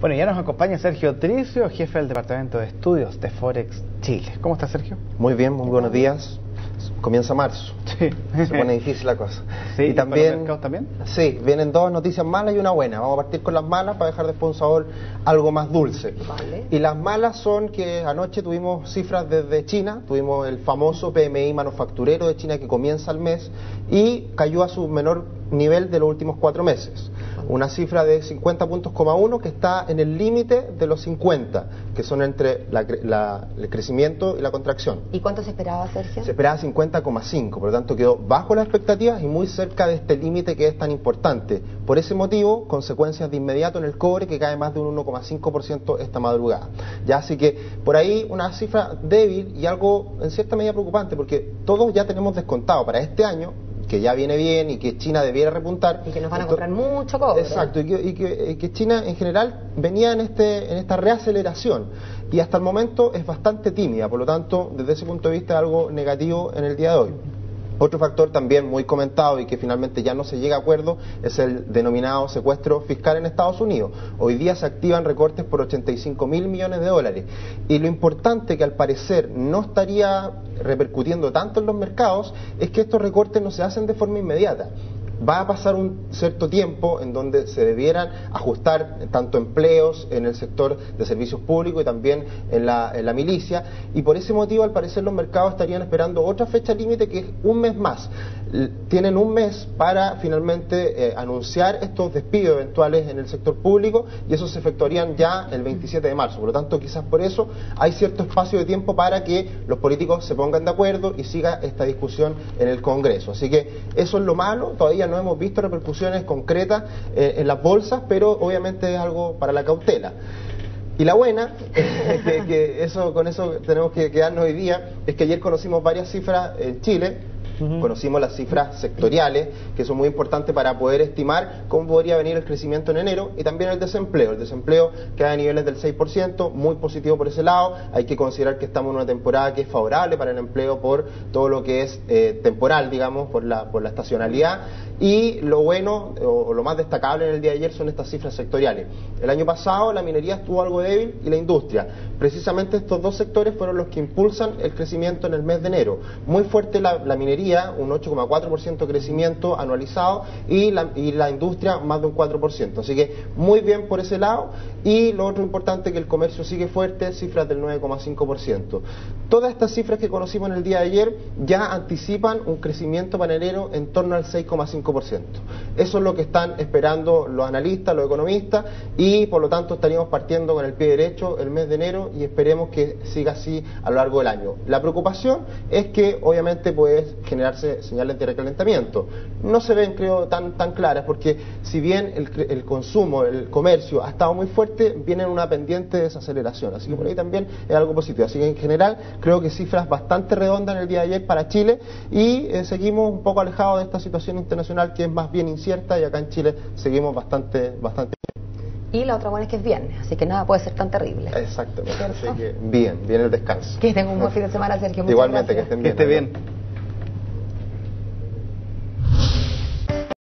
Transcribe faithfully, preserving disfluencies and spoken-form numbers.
Bueno, ya nos acompaña Sergio Tricio, jefe del Departamento de Estudios de Forex Chile. ¿Cómo está, Sergio? Muy bien, muy buenos días. Comienza marzo. Sí. Se pone difícil la cosa. Sí, y también, ¿para los mercados también? Sí, vienen dos noticias malas y una buena. Vamos a partir con las malas para dejar después un sabor algo más dulce. Vale. Y las malas son que anoche tuvimos cifras desde China, tuvimos el famoso P M I manufacturero de China que comienza el mes y cayó a su menor nivel de los últimos cuatro meses. Una cifra de cincuenta puntos coma uno que está en el límite de los cincuenta, que son entre la, la, el crecimiento y la contracción. ¿Y cuánto se esperaba, Sergio? Se esperaba cincuenta coma cinco, por lo tanto quedó bajo las expectativas y muy cerca de este límite que es tan importante. Por ese motivo, consecuencias de inmediato en el cobre que cae más de un uno coma cinco por ciento esta madrugada. Ya, así que por ahí una cifra débil y algo en cierta medida preocupante, porque todos ya tenemos descontado para este año, que ya viene bien y que China debiera repuntar. Y que nos van a comprar mucho cobre. Exacto, y que, y que, y que China en general venía en, este, en esta reaceleración y hasta el momento es bastante tímida, por lo tanto, desde ese punto de vista es algo negativo en el día de hoy. Otro factor también muy comentado y que finalmente ya no se llega a acuerdo es el denominado secuestro fiscal en Estados Unidos. Hoy día se activan recortes por ochenta y cinco mil millones de dólares y lo importante que al parecer no estaría repercutiendo tanto en los mercados es que estos recortes no se hacen de forma inmediata. Va a pasar un cierto tiempo en donde se debieran ajustar tanto empleos en el sector de servicios públicos y también en la, en la milicia, y por ese motivo al parecer los mercados estarían esperando otra fecha límite que es un mes más. Tienen un mes para finalmente eh, anunciar estos despidos eventuales en el sector público y esos se efectuarían ya el veintisiete de marzo, por lo tanto quizás por eso hay cierto espacio de tiempo para que los políticos se pongan de acuerdo y siga esta discusión en el Congreso. Así que eso es lo malo, todavía no hemos visto repercusiones concretas eh, en las bolsas, pero obviamente es algo para la cautela. Y la buena, eh, que, que eso, con eso tenemos que quedarnos hoy día, es que ayer conocimos varias cifras en Chile. Uh-huh. Conocimos las cifras sectoriales, que son muy importantes para poder estimar cómo podría venir el crecimiento en enero, y también el desempleo. El desempleo queda a niveles del seis por ciento, muy positivo por ese lado. Hay que considerar que estamos en una temporada que es favorable para el empleo por todo lo que es eh, temporal, digamos, por la, por la estacionalidad. Y lo bueno, o, o lo más destacable en el día de ayer son estas cifras sectoriales. El año pasado la minería estuvo algo débil y la industria. Precisamente estos dos sectores fueron los que impulsan el crecimiento en el mes de enero. Muy fuerte la, la minería, un ocho coma cuatro por ciento crecimiento anualizado, y la, y la industria más de un cuatro por ciento. Así que muy bien por ese lado. Y lo otro importante, que el comercio sigue fuerte, cifras del nueve coma cinco por ciento. Todas estas cifras que conocimos en el día de ayer ya anticipan un crecimiento para enero en torno al seis coma cinco por ciento. Eso es lo que están esperando los analistas, los economistas, y por lo tanto estaríamos partiendo con el pie derecho el mes de enero y esperemos que siga así a lo largo del año. La preocupación es que obviamente puede generarse señales de recalentamiento. No se ven, creo, tan, tan claras, porque si bien el, el consumo, el comercio ha estado muy fuerte, viene en una pendiente de desaceleración, así que por ahí también es algo positivo. Así que en general creo que cifras bastante redondas en el día de ayer para Chile, y eh, seguimos un poco alejados de esta situación internacional que es más bien incierta, y acá en Chile seguimos bastante, bastante bien. Y la otra buena es que es viernes, así que nada puede ser tan terrible. Exactamente, así que bien, bien el descanso. Que tenga un buen fin de semana, Sergio. Muchas Igualmente, gracias. que estén bien. Que esté bien.